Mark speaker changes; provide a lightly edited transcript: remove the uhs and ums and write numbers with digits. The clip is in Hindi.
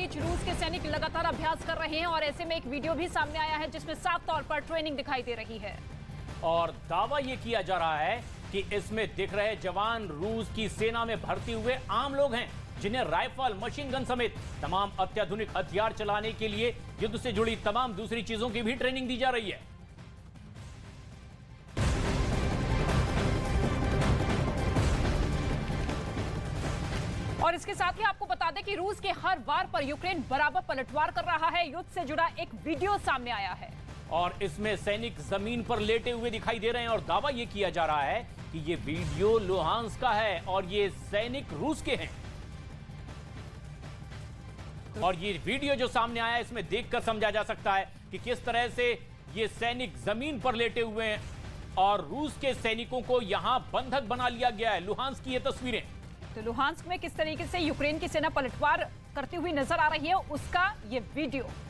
Speaker 1: बीच रूस के सैनिक लगातार अभ्यास कर रहे हैं और ऐसे में एक वीडियो भी सामने आया है जिसमें साफ तौर पर ट्रेनिंग दिखाई दे रही है।
Speaker 2: और दावा यह किया जा रहा है कि इसमें दिख रहे जवान रूस की सेना में भर्ती हुए आम लोग हैं, जिन्हें राइफल, मशीन गन समेत तमाम अत्याधुनिक हथियार चलाने के लिए युद्ध से जुड़ी तमाम दूसरी चीजों की भी ट्रेनिंग दी जा रही है।
Speaker 1: और इसके साथ ही आपको बता दें कि रूस के हर वार पर यूक्रेन बराबर पलटवार कर रहा है। युद्ध से जुड़ा एक वीडियो सामने आया है
Speaker 2: और इसमें सैनिक जमीन पर लेटे हुए दिखाई दे रहे हैं और दावा यह किया जा रहा है कि यह वीडियो लुहांस्क का है और ये सैनिक रूस के हैं। और ये वीडियो जो सामने आया है इसमें देखकर समझा जा सकता है कि किस तरह से ये सैनिक जमीन पर लेटे हुए हैं और रूस के सैनिकों को यहां बंधक बना लिया गया है। लुहांस्क की ये तस्वीरें।
Speaker 1: तो लुहांस्क में किस तरीके से यूक्रेन की सेना पलटवार करती हुई नजर आ रही है, उसका ये वीडियो